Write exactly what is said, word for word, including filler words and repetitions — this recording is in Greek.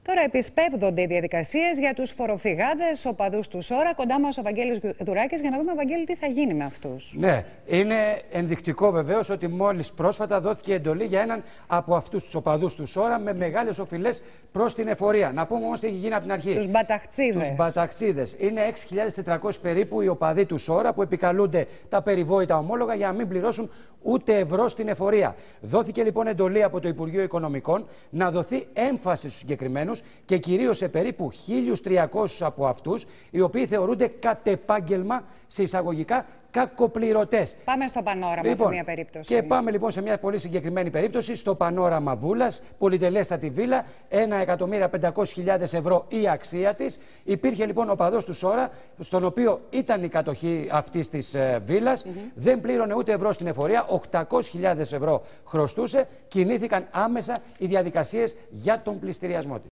Τώρα επισπεύδονται οι διαδικασίες για τους φοροφυγάδες οπαδούς του Σόρα. Κοντά μας ο Βαγγέλης Δουράκης για να δούμε, Βαγγέλη, τι θα γίνει με αυτούς. Ναι, είναι ενδεικτικό βεβαίως ότι μόλις πρόσφατα δόθηκε εντολή για έναν από αυτούς τους οπαδούς του Σόρα με μεγάλες οφειλές προς την εφορία. Να πούμε όμως τι έχει γίνει από την αρχή. Τους μπαταχτσίδες. Τους μπαταχτσίδες. Είναι έξι χιλιάδες τετρακόσιοι περίπου οι οπαδοί του Σόρα που επικαλούνται τα περιβόητα ομόλογα για να μην πληρώσουν ούτε ευρώ στην εφορία. Δόθηκε λοιπόν εντολή από το Υπουργείο Οικονομικών να δοθεί έμφαση στους συγκεκριμένους και κυρίως σε περίπου χίλιους τριακόσιους από αυτούς, οι οποίοι θεωρούνται κατ' επάγγελμα σε εισαγωγικά κακοπληρωτές. Πάμε στο πανόραμα λοιπόν, σε μια περίπτωση. Και πάμε λοιπόν σε μια πολύ συγκεκριμένη περίπτωση, στο πανόραμα Βούλας, πολυτελέστατη βίλα, ένα εκατομμύριο πεντακόσιες χιλιάδες ευρώ η αξία της. Υπήρχε λοιπόν ο παδός του Σόρα, στον οποίο ήταν η κατοχή αυτής της ε, βίλας, mm-hmm. δεν πλήρωνε ούτε ευρώ στην εφορία, οκτακόσιες χιλιάδες ευρώ χρωστούσε, κινήθηκαν άμεσα οι διαδικασίες για τον πληστηριασμό της.